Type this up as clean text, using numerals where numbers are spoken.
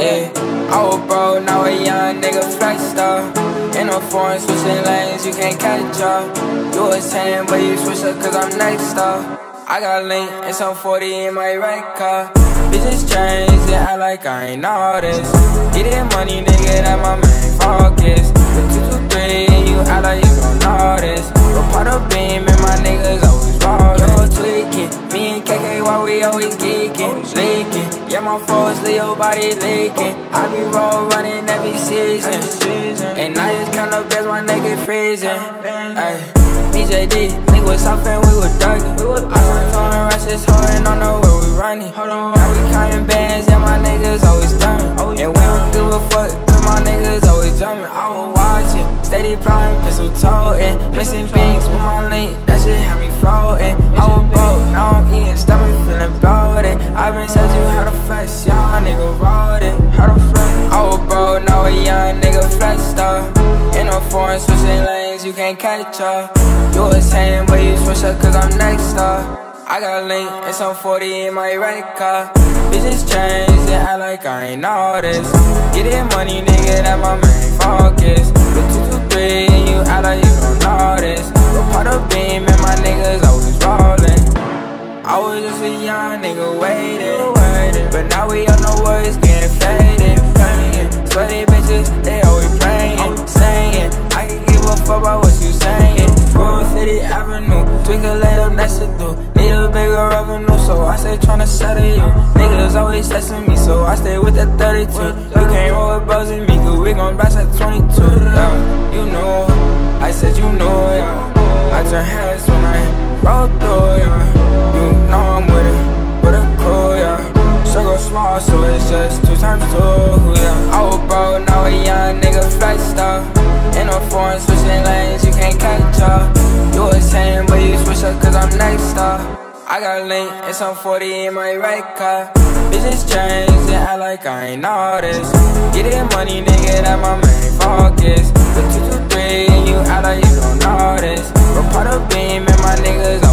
Yeah, I was broke, now a young nigga flexed up. In a foreign switching lanes, you can't catch up. You was saying, but you switch up cause I'm next up. I got link and some 40 in my red car. Bitches change, they act like I ain't know this. Getting money, nigga, that my main focus. With 223 and you act like you gon' know this. But part of beam and my niggas always rollin'. Tweaking, me and KK, why we always geeking, leaking. Yeah, my foes, Leo body leaking. I be roll running every season. And I just count up as my nigga freezing. Ay, BJD, link with South and we was ducking. I was throwing rushes, holding on the way we running. Now we counting bands, yeah, my niggas always done. And we don't give a fuck, cause my niggas always jumping. I was watching, steady plotting, pistol toting. Missing beats with my link, that shit had me floating. I was broke, now I'm eating, stomach feeling bloated. I been said you had a flex, young nigga wrote it. I was broke, now a young nigga flexed up. In a foreign switching lanes, you can't catch up. You was saying, but you switch up cause I'm next up. I got link and some 40 in my red car. Bitches change, they act like I ain't know this. Getting money, nigga, that my main focus. With 223 and you act like you gon' know this. But part of beam and my niggas always rollin'. I was just a young nigga waiting. But now we all know what is getting faded. Sweaty bitches, they always praying, saying I can give a fuck about what you saying. Roll City Avenue, twinkle laid up next to do. Need a bigger revenue, so I stay tryna settle you. Niggas always testing me, so I stay with that 32. You can't roll with bros with me, cause we gon' blast at 22. Yeah, you know, I said you know, yeah. I turn heads when I roll through, yeah. You know I'm with a crew, yeah. Circle small, so it's just 2 times 2, yeah. I was broke, now a young nigga flexed up. In a foreign switching lanes, you can't catch up. You was saying, but you switch up cause I'm next up. I got link and some 40 in my red car. Bitches change, they act like I ain't know this. Getting money, nigga, that my main focus. With 223 and you act like you don't know this. But part of beam and my niggas